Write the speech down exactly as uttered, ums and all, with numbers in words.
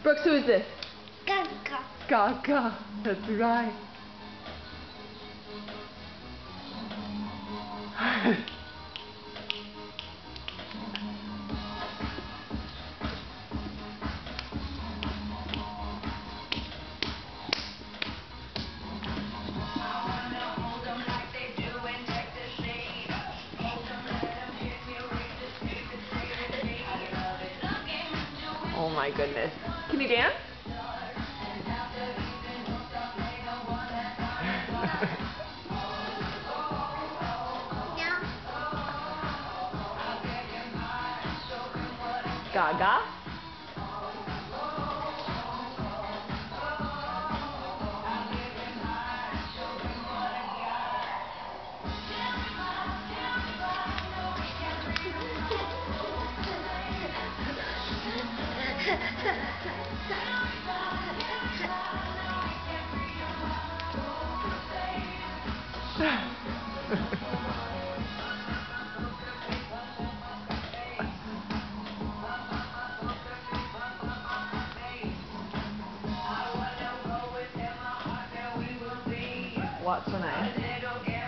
Brooks, who is this? Gaga. Gaga. That's right. Oh my goodness. Can you dance? Gaga? What's her name?